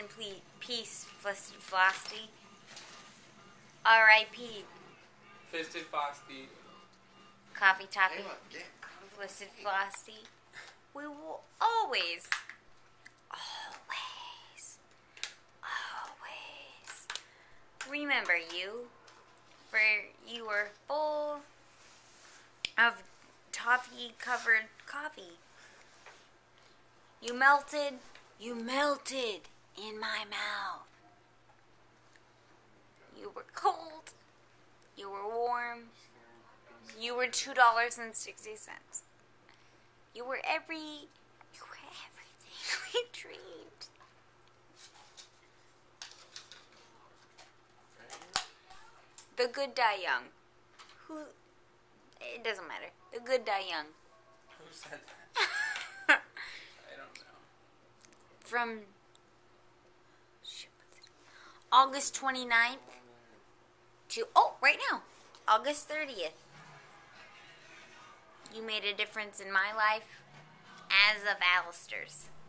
peace, Frosty. R.I.P. Fisted Frosty. Coffee Toffee, Fisted Frosty. We will always remember you, for you were full of toffee-covered coffee. You melted in my mouth. You were cold, you were warm, you were $2.60. You were everything we dreamed. The good die young. It doesn't matter. The good die young. Who said that? I don't know. From August 29th to, right now, August 30th. You made a difference in my life, as of Alistair's.